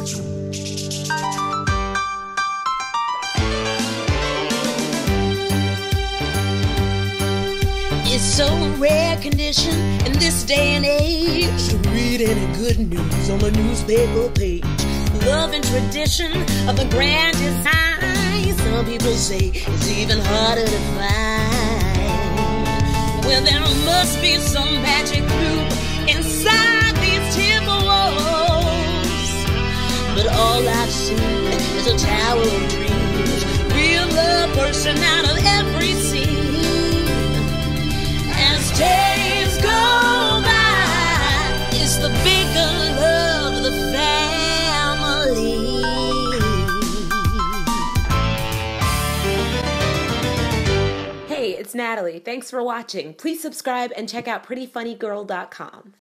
It's so rare condition in this day and age to read any good news on the newspaper page. Love and tradition of the grand design, some people say it's even harder to find. Well, there must be some magic clue inside these timber walls, but all I've seen is a tower of dreams, real love bursting out of every scene. As days go by, it's the bigger love, the family. Hey, it's Natalie. Thanks for watching. Please subscribe and check out prettyfunnygirl.com.